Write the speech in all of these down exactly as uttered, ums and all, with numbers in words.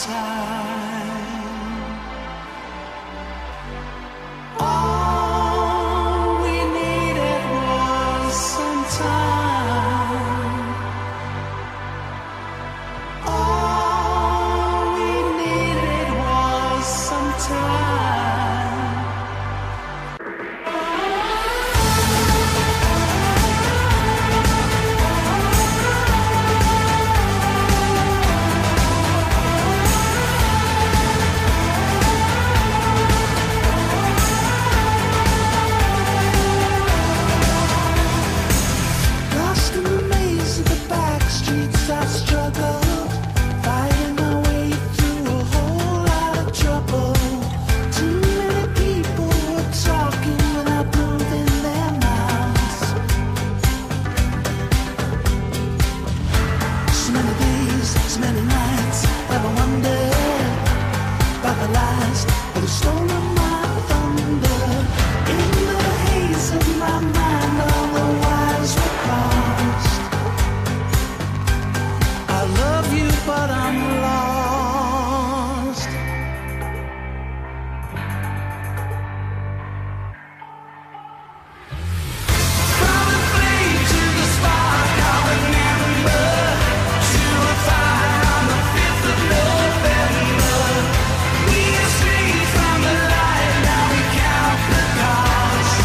time. All we needed was some time. All we needed was some time. Lost in the maze of the back streets, I struggled, fighting my way through a whole lot of trouble. Too many people were talking without moving their mouths. So many days, so many nights, have I wondered about the lies that have stolen my thunder. In the haze of my mind, all the wires were crossed. I love you, but I'm lost. From the flame to the spark, I remember. To a fire on the fifth of November. We escaped from the light, now we count the cost.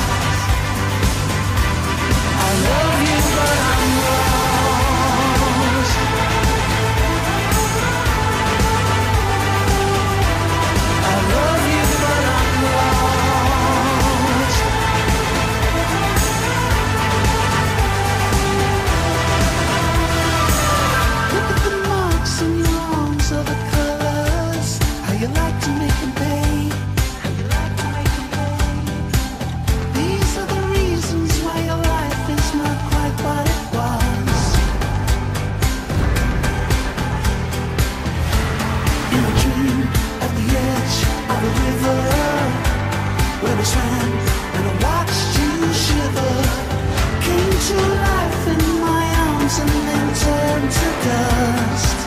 I love you, but I'm lost. I love you, but I'm lost. Look at the marks in your arms, are the colors. How you like to make them pay. How you like to make them pay. These are the reasons why your life is not quite what it was. In a dream at the edge of a river, where we swam and I watched you shiver. Came to life in my arms and then turned to dust.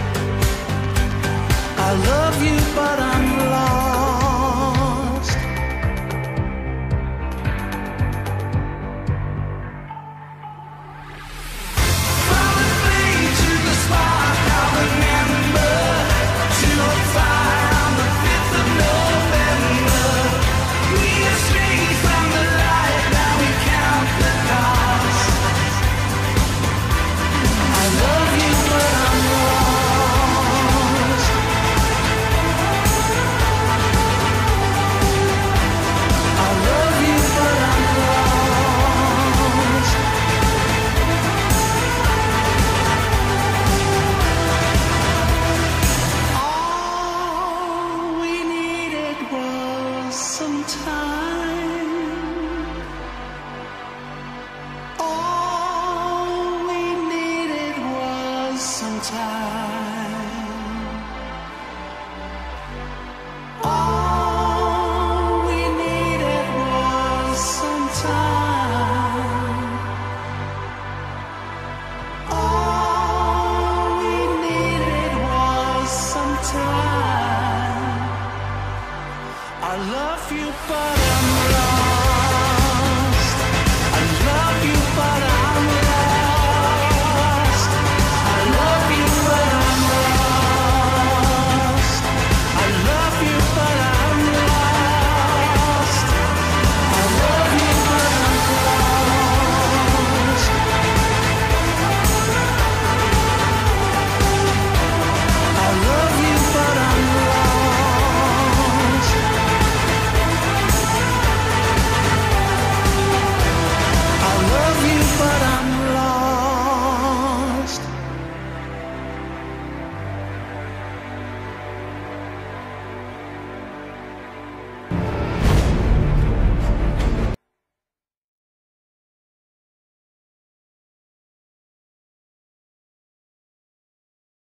I love you, but I'm lost. From the flame to the spark, I remember. To a fire on the fifth of November. We escaped from the light, now we count the cost. I love you, but I'm lost. I love you, but I'm lost. All we needed was some time. All we needed was some time. All we needed was some time. All we needed was some time. I love you, but